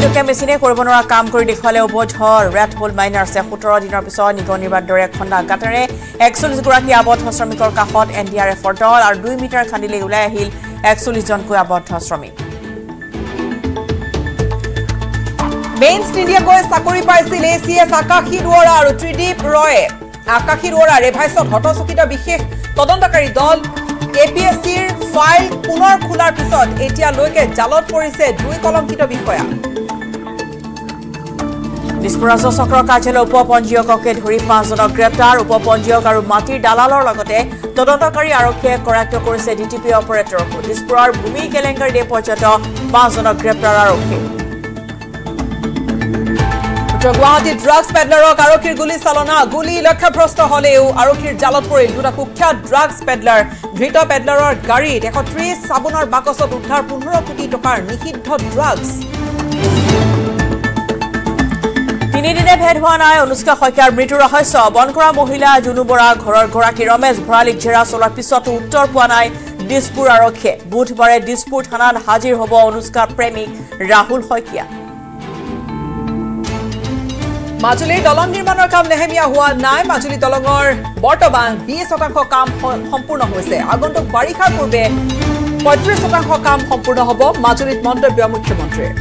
বৈদ্যুতিক মেচিনে কৰিব নোৱাৰা কাম কৰি দেখুৱালে অবৈধ ৰেড হোল মাইনাৰ্ছে 17 দিনৰ পিছত নিগনিবাৰ দৰে খণ্ডা গাঁতেৰে 41 গৰাকী আবদ্ধ শ্ৰমিকৰ কাষত এনডিআৰএফৰ দল আৰু 2 মিটাৰ খান্দিলে ওলাই আহিল 41 জনকৈ আবদ্ধ শ্ৰমিক মেইনছ নিদিয়াকৈ চাকৰি পাইছিল এচিএছ আকাশী দুৱৰা আৰু ত্ৰিদীপ ৰয়ে আকাশী দুৱৰা ৰেভাইছত হতচকিত বিশেষ তদন্তকাৰী দল এপিএসসিৰ ফাইল পুনৰ খোলাৰ পিছত এতিয়ালৈকে জালত পৰিছে 2 কলংকিত বিষয়া দিছপুৰ ৰাজ্য চক্ৰৰ কাৰ্যালয় উপপঞ্জীয়ককে ধৰি 5 জনক গ্ৰেপ্তাৰ উপপঞ্জীয়ক আৰু মাটিৰ দালালৰ লগতে তদন্তকাৰী আৰক্ষীয়ে কৰায়ত্ব কৰিছে ডিটিপি অপাৰেটৰক দিছপুৰৰ ভূমি কেলেংকাৰী ডে পৰ্যন্ত 5 জনক গ্ৰেপ্তাৰ আৰক্ষী গুৱাহাটী ড্ৰাগছ পেডলাৰক আৰক্ষীৰ গুলী চালনা গুলী লক্ষ্যভ্ৰষ্ট হলেও আৰক্ষীৰ জালত পৰিল দুটা কুখ্যাত ড্ৰাগছ পেডলাৰ ধৃত পেডলাৰৰ গাড়ীত 130 সাবুনৰ বাকচত উদ্ধাৰ 15 কোটি টকাৰ নিষিদ্ধ ড্ৰাগছ তিনিদিনে ভেদ হোৱা নাই অনুষ্কা শইকীয়াৰ মৃত্যু ৰহস্য বনকৰা মহিলা জুনু বৰা ঘৰৰ গৰাকী ৰমেশ ভৰালীক জেৰা চলাৰ পিছতো উত্তৰ পোৱা নাই দিছপুৰ আৰক্ষীয়ে বুধবাৰে দিছপুৰ থানাত হাজিৰ হ'ব অনুষ্কাৰ প্ৰেমিক ৰাহুল শইকীয়া মাজুলীৰ দলং নিৰ্মাণৰ কাম নেহেমিয়া হোৱা নাই মাজুলী দলঙৰ বৰ্তমান 20% কাম সম্পূৰ্ণ হৈছে আগন্তুক বাৰিষাৰ পূৰ্বে 35% কাম সম্পূৰ্ণ হ'ব মাজুলীত মন্তব্য মুখ্যমন্ত্ৰীৰ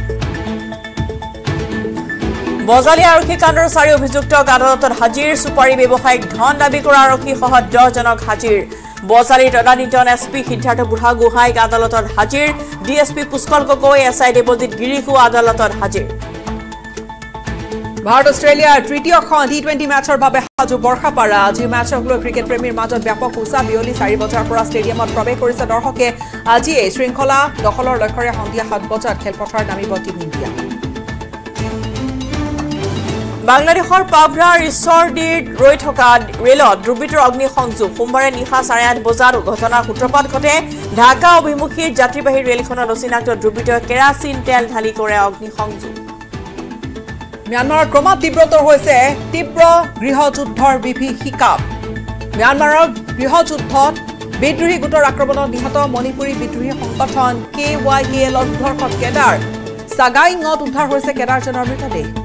বজালী আৰক্ষী কাণ্ডৰ 4 অভিযুক্তক আদালতত হাজিৰ সুপাৰী ব্যৱসায়িক ধন দাবী কৰা আৰক্ষী সহ 10 জনক হাজিৰ বজালীৰ তদানীতন এছপি সিদ্ধাৰ্থ বুঢ়াগোহাঁইক আদালতত হাজিৰ ডিএছপি পুষ্কল গগৈ এছআই দেৱজিৎ গিৰিকো আদালতত হাজিৰ ভাৰত অষ্ট্ৰেলিয়াৰ তৃতীয়খন টি20 মেচৰ বাবে সাজু বৰ্ষাপাৰা আজিৰ মেচক লৈ ক্ৰিকেট প্ৰেমীৰ মাজত ব্যাপক উৎসাহ বিয়লি 4 বজাৰ পৰা ষ্টেডিয়ামত প্ৰৱেশ কৰিছে দৰ্শকে আজি এই শৃংখলা দখলৰ লক্ষ্যৰে সন্ধিয়া 7 বজাত খেলপথাৰত নামিব টিম ইণ্ডিয়া বাংলাদেশৰ পাবনাৰ ঈশ্বৰদীত ৰৈ থকা ৰেলত দুৰ্বৃত্তৰ অগ্নিসংযোগ সোমবাৰে নিশা 8:30 বজাত ঘটনাৰ সূত্ৰপাত ঘটে ঢাকা অভিমুখী যাত্ৰীবাহী ৰেলখনত অচিনাক্ত দুৰ্বৃত্তই কেৰাচিন তেল ঢালি কৰে অগ্নিসংযোগ म्यांमार क्रमात तीव्रतर হৈছে তীব্ৰ গৃহযুদ্ধৰ বিভীষিকা म्यांमाৰৰ গৃহযুদ্ধত বিদ্ৰোহী গোটৰ আক্ৰমণত নিহত মণিপুৰী বিদ্ৰোহী সংগঠন KYKL ৰ উদ্ধাৰ কেডাৰ সাগাইঙত উদ্ধাৰ হৈছে কেডাৰজনৰ মৃতদেহ